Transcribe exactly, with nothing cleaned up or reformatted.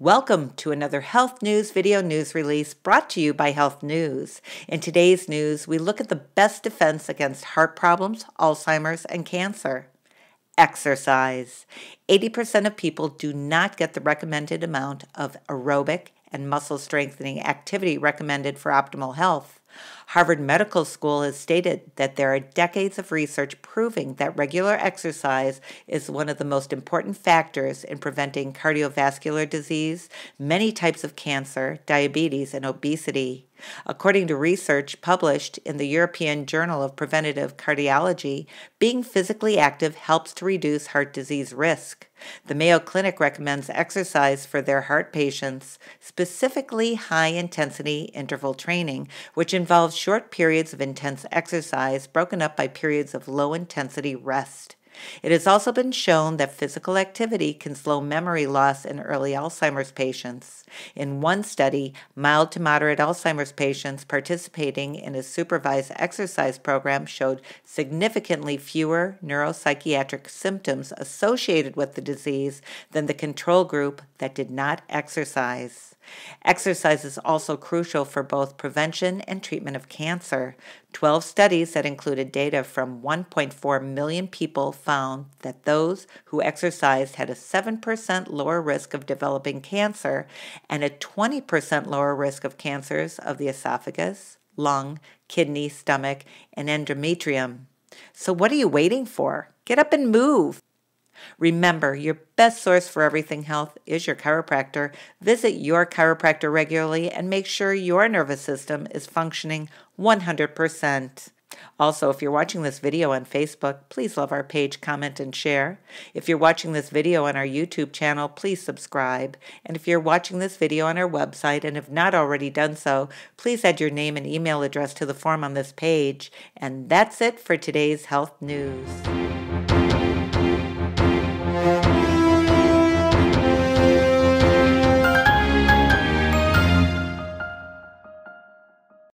Welcome to another Health News video news release brought to you by Health News. In today's news, we look at the best defense against heart problems, Alzheimer's, and cancer. Exercise. eighty percent of people do not get the recommended amount of aerobic and muscle strengthening activity recommended for optimal health. Harvard Medical School has stated that there are decades of research proving that regular exercise is one of the most important factors in preventing cardiovascular disease, many types of cancer, diabetes, and obesity. According to research published in the European Journal of Preventive Cardiology, being physically active helps to reduce heart disease risk. The Mayo Clinic recommends exercise for their heart patients, specifically high-intensity interval training, which involves short periods of intense exercise broken up by periods of low-intensity rest. It has also been shown that physical activity can slow memory loss in early Alzheimer's patients. In one study, mild to moderate Alzheimer's patients participating in a supervised exercise program showed significantly fewer neuropsychiatric symptoms associated with the disease than the control group that did not exercise. Exercise is also crucial for both prevention and treatment of cancer. Twelve studies that included data from one point four million people found that those who exercised had a seven percent lower risk of developing cancer and a twenty percent lower risk of cancers of the esophagus, lung, kidney, stomach, and endometrium. So what are you waiting for? Get up and move! Remember, your best source for everything health is your chiropractor. Visit your chiropractor regularly and make sure your nervous system is functioning one hundred percent. Also, if you're watching this video on Facebook, please love our page, comment, and share. If you're watching this video on our YouTube channel, please subscribe. And if you're watching this video on our website and have not already done so, please add your name and email address to the form on this page. And that's it for today's health news.